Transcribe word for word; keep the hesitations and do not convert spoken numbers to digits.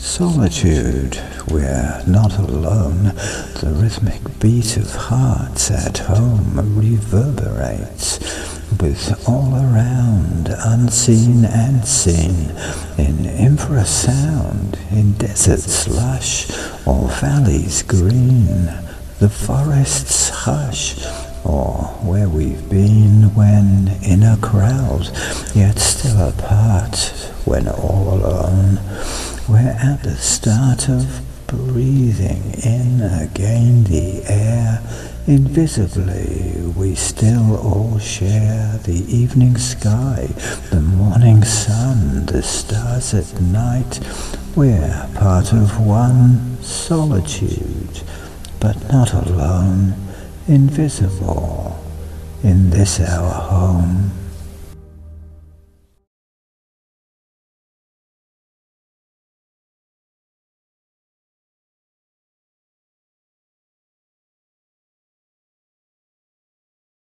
Solitude, we're not alone. The rhythmic beat of hearts at home reverberates with all around, unseen and seen, in infrasound, in deserts lush or valleys green, the forests hush, or where we've been when in a crowd, yet still apart, when all alone. We're at the start of breathing in again the air. Invisibly we still all share the evening sky, the morning sun, the stars at night. We're part of one solitude, but not alone, invisible in this our home.